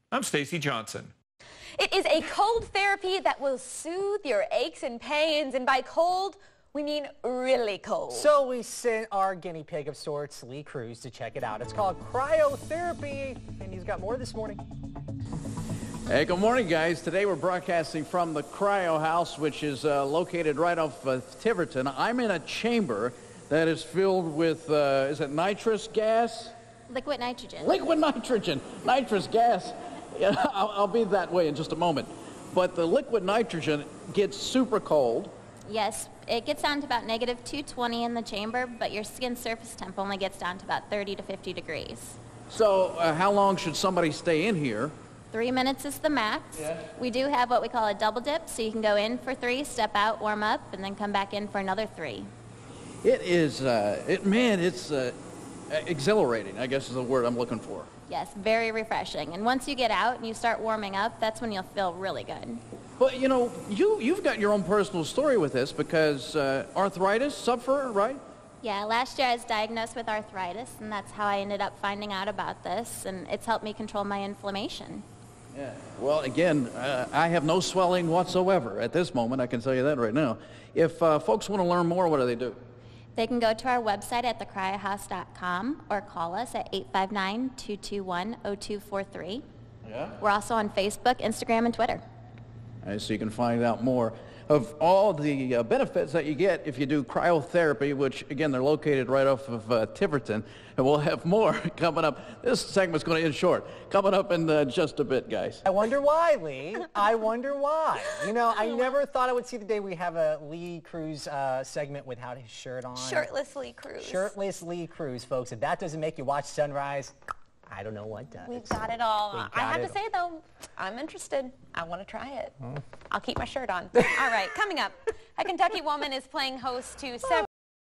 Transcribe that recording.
I'm Stacy Johnson. It is a cold therapy that will soothe your aches and pains, and by cold, we mean really cold. So we sent our guinea pig of sorts, Lee Cruz, to check it out. It's called cryotherapy, and he's got more this morning. Hey, good morning, guys. Today we're broadcasting from the Cryo house, which is located right off Tiverton. I'm in a chamber that is filled with, is it nitrous gas? Liquid nitrogen. Liquid nitrogen. Nitrous gas. Yeah, I'll be that way in just a moment. But the liquid nitrogen gets super cold. Yes, it gets down to about negative 220 in the chamber, but your skin surface temp only gets down to about 30 to 50 degrees. So how long should somebody stay in here? 3 minutes is the max. Yeah. We do have what we call a double dip, so you can go in for 3, step out, warm up, and then come back in for another 3. It is, it's exhilarating, I guess is the word I'm looking for. Yes, very refreshing. And once you get out and you start warming up, that's when you'll feel really good. But, you know, you've got your own personal story with this because arthritis suffer, right? Yeah, last year I was diagnosed with arthritis, and that's how I ended up finding out about this, and it's helped me control my inflammation. Yeah. Well, again, I have no swelling whatsoever at this moment. I can tell you that right now. If folks want to learn more, what do they do? They can go to our website at thecriohouse.com or call us at 859-221-0243. Yeah. We're also on Facebook, Instagram, and Twitter. So you can find out more of all the benefits that you get if you do cryotherapy, which, again, they're located right off of Tiverton. And we'll have more coming up. This segment's going to end short. Coming up in just a bit, guys. I wonder why, Lee. I wonder why. You know, I never thought I would see the day we have a Lee Cruz segment without his shirt on. Shirtless Lee Cruz. Shirtless Lee Cruz, folks. If that doesn't make you watch sunrise, I don't know what does. We've got it all. I have to say, though, I'm interested. I want to try it. I'll keep my shirt on. All right, coming up, a Kentucky woman is playing host to several